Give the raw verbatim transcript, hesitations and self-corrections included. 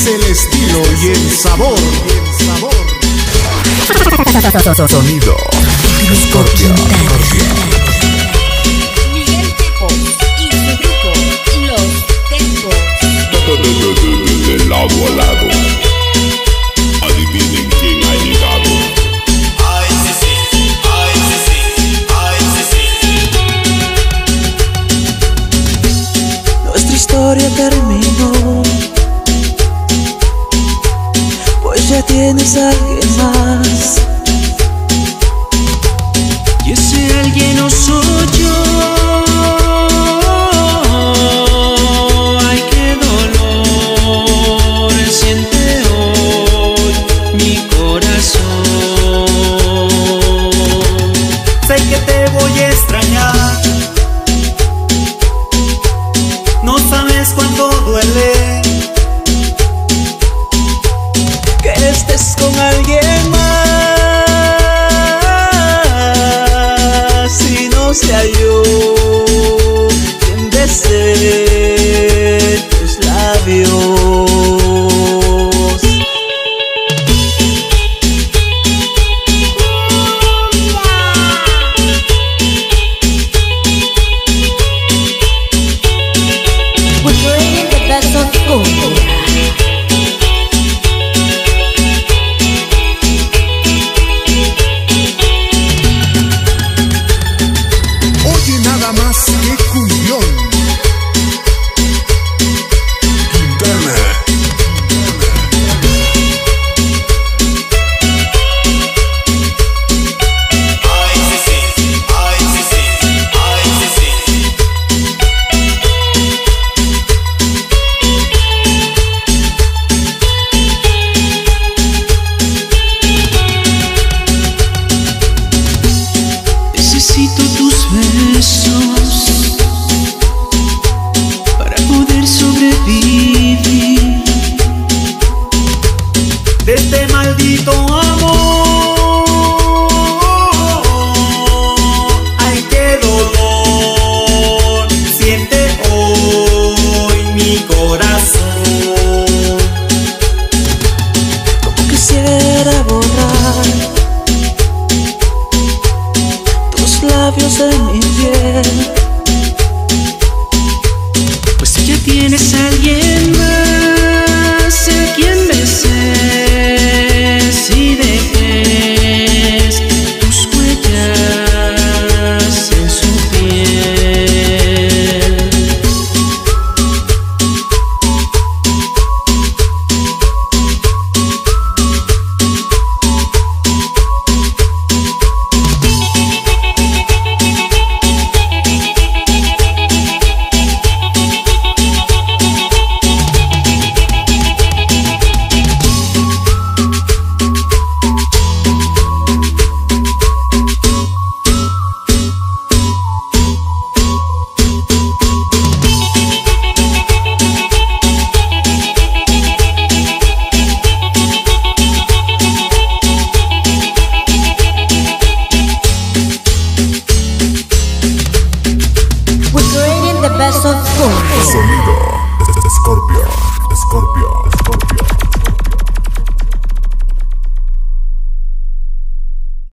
es el estilo y el sabor. Sonido Scorpio. Miguel Tepos y su grupo Los Tecos. De lado a lado, adivinen quién ha llegado. Ay, sí, sí, ay, sí, sí, ay, sí, sí. Nuestra historia terminó, pues ya tienes a alguien más. Y ese alguien no soy yo. Ay, qué dolor siente hoy mi corazón. Sé que te voy a extrañar, no sabes cuánto duele que estés con alguien más y no sea yo quien desee tus labios. We're playing the best of cumbia. Oye nada más que cumbión. Quintana. Ay, sí, sí, ay, sí, sí, ay, sí, sí. Necesito tus besos para poder sobrevivir de este maldito amor. Ay, qué dolor siente hoy mi corazón. Como quisiera borrar tus labios de mi piel, pues si ya tienes a alguien más.